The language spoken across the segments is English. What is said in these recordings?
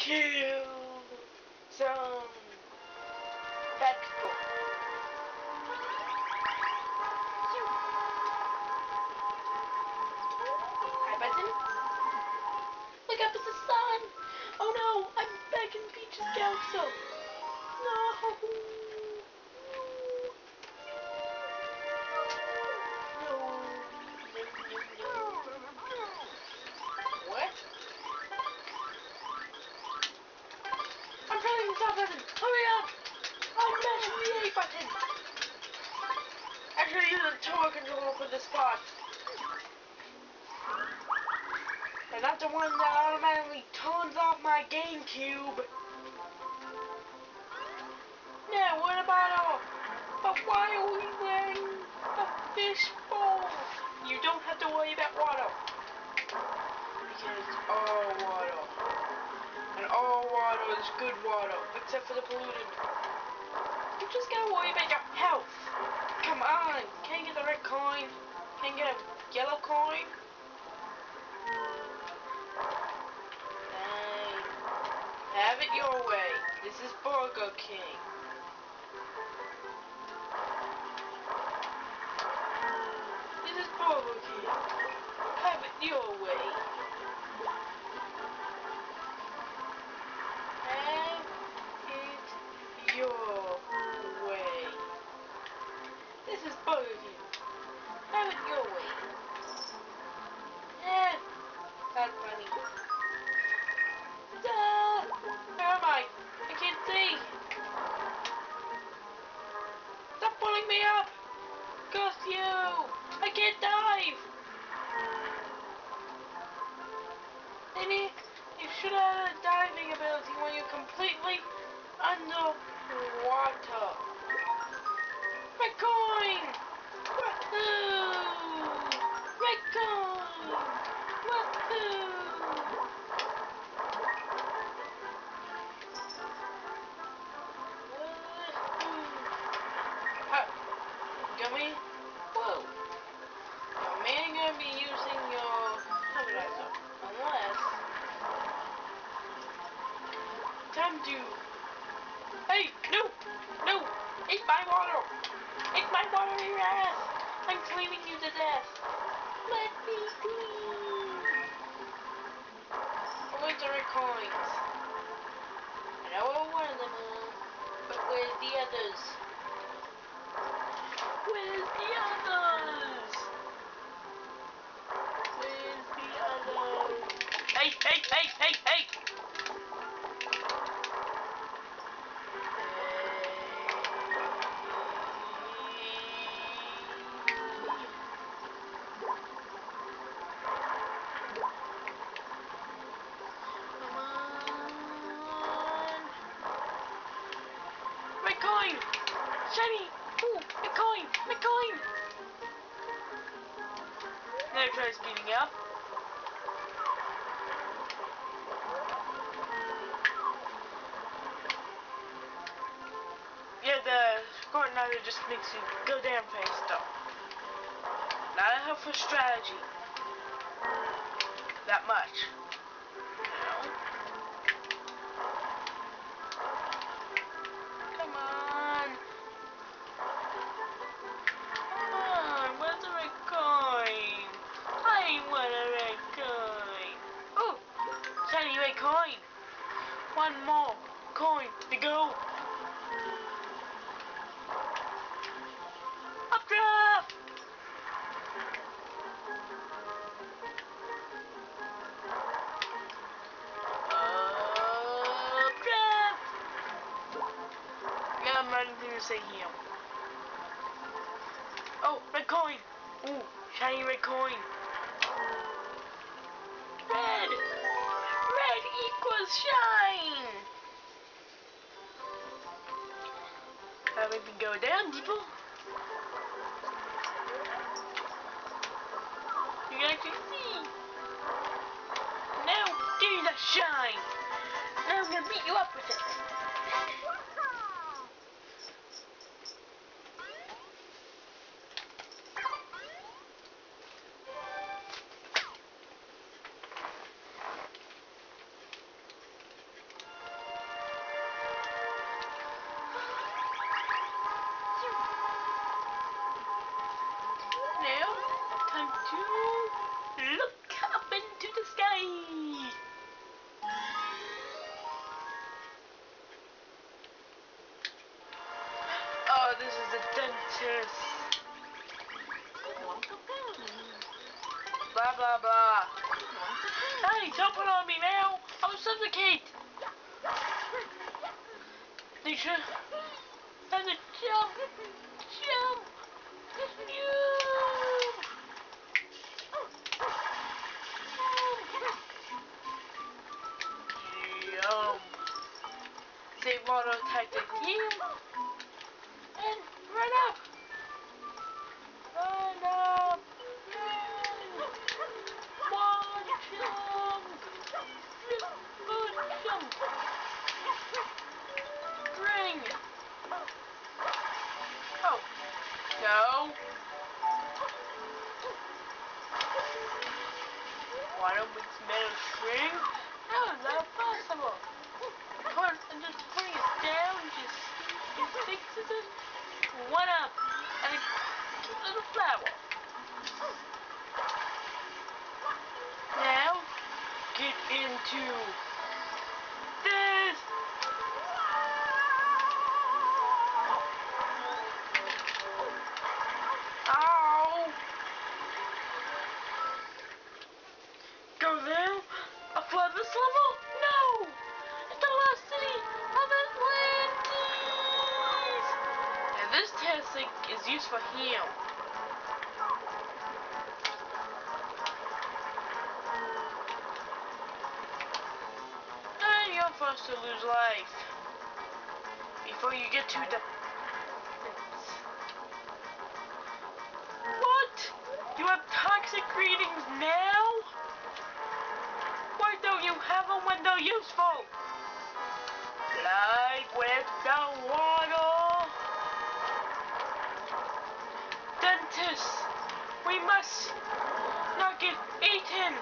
Kill some bad people. Hi, Button. Look up at the sun. Oh no, I'm back in Peach's council. No. What? I'm pressing the stop button. Hurry up! I'm mashing the A button. I should use a tour controller for this part. And not the one that automatically turns off my GameCube. Yeah, what about all? But why are we wearing a fishbowl? You don't have to worry about water. Because it's all water. And all water is good water, except for the polluted. You just gotta worry about your health. Come on, can you get the red coin? Can you get a yellow coin? Dang. Have it your way. This is Burger King. This is Burger King. Have it your way. Have it your way. This is Burger King. Have it your way. Yeah, that's funny. Where am I? I can't see. Stop pulling me up. Curse you. I can't dive. Maybe you should have a diving ability when you're completely underwater. My coin! Woohoo! My coin! Woohoo! Gummy? Whoa! Now, man, you're gonna be using your stabilizer. Unless. Time to. Hey! No! No! Eat my water! Eat my water in your ass! I'm swimming you to death! Let me clean! Where's the red coins? I know where one of them is, but where's the others? Where's the others? Where's the others? Hey, hey, hey, hey, hey! Come on! My coin! Shiny! Ooh, my coin! My coin! Now try speeding up. Yeah, the coordinator just makes you go damn fast though. Not a helpful strategy. That much. No. Come on. Come on, where's the red coin? I want a red coin. Oh, shiny red coin. One more coin to go. Updraft! Updraft! Yeah, I'm running through the here. Oh, red coin! Ooh, shiny red coin. Red! Red equals shine! Now we can go down, people. You can actually see. Now, there's a shine. Now I'm gonna beat you up with it. time to look up into the sky. Oh, this is the dentist. Blah, blah, blah. Hey, don't put on me now. I'll suffocate. Nisha, and the jump. Jump. Jump. Save auto tactic. And run up. Run up. Run. One jump. Good jump. Ring. Oh. No. Why don't we smell a string? How is that possible? Just putting it down just fixes it. One up and a cute little flower. Now get into this. Ow! Go there? Flood this level? No! It's the lost city of Atlantis! And this testing is used for him. And you're forced to lose life before you get to the... What? You have toxic readings now? Why don't you have them when they're useful? Like with the water. Dentist, we must not get eaten.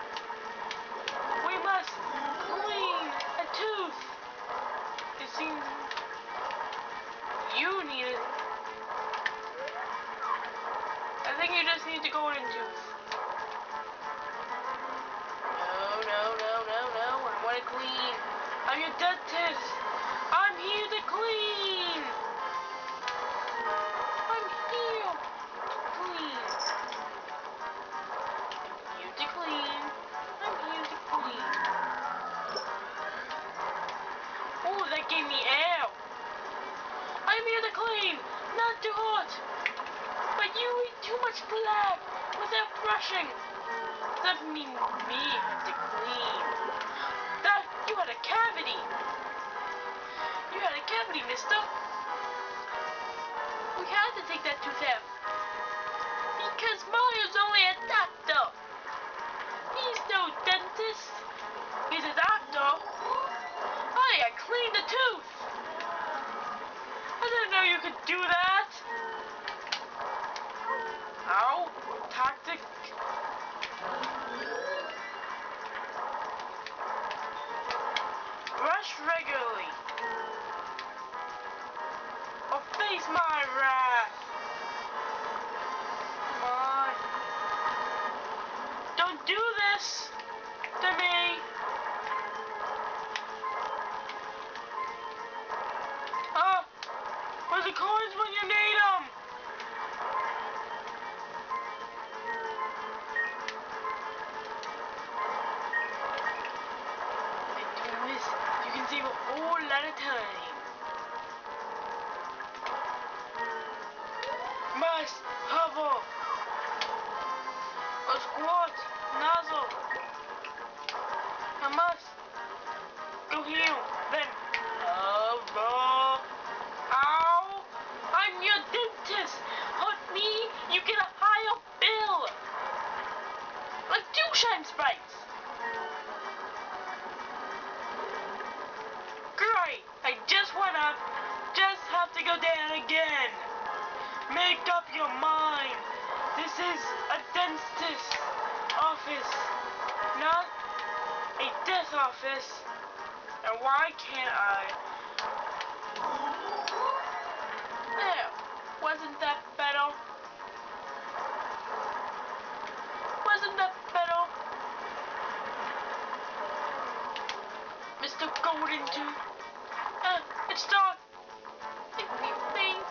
We must clean a tooth. It seems you need it. I think you just need to go in tooth. No. I want to clean. I'm your dentist. I'm here to clean. I'm here to clean. I'm here to clean. I'm here to clean. Oh, that gave me air. I'm here to clean, not to hurt. But you eat too much blood without brushing. That means me have to clean. That you had a cavity. You had a cavity, mister. We had to take that tooth out. Because Mario's only a doctor. He's no dentist. He's a doctor. I cleaned the tooth. I didn't know you could do that. Ow. Toxic. Brush regularly. Or face my wrath. Come on. Don't do this to me. Oh, where's the coins when you need them? And doing this, you can save a whole lot of time. Must hover. A squat nozzle. I must go here. Then hover. Ow! I'm your dentist. Hurt me, you get a higher bill. Like 2 shine sprites. Great. I just went up. Just have to go down again. Make up your mind. This is a dentist's office, not a death office. And why can't I? There. Wasn't that better? Isn't that better? Mr. Golden Tooth. It's dark. Please.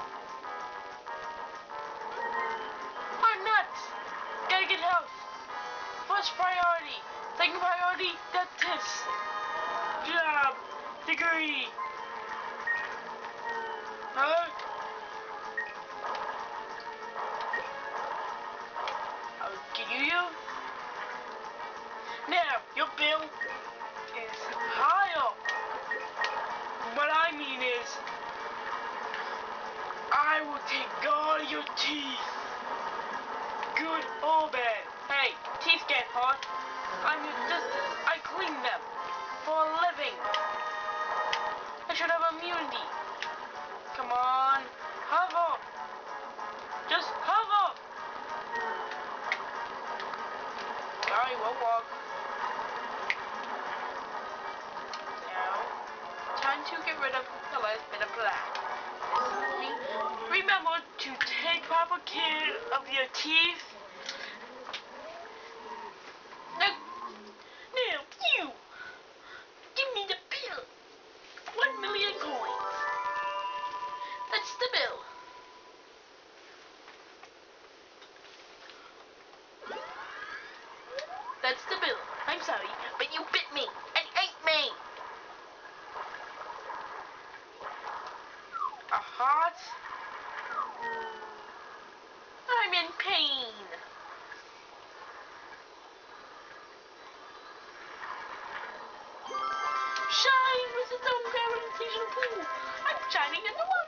I'm nuts. Gotta get help. First priority. Second priority, dentist. Job. Degree. Huh? I'll give you. Now, your bill is higher. What I mean is, I will take all your teeth. Good or bad. Hey, teeth get hurt. I'm your dentist. I clean them for a living. I should have immunity. Come on, hover. Just hover. Sorry, won't walk. Now, time to get rid of the last bit of black. Remember to take proper care of your teeth. Now, you. Give me the bill. 1 million coins. That's the bill. That's the bill. I'm sorry, but you bit me and ate me. A heart? I'm in pain. Shine with its own gravitational pull. I'm shining in the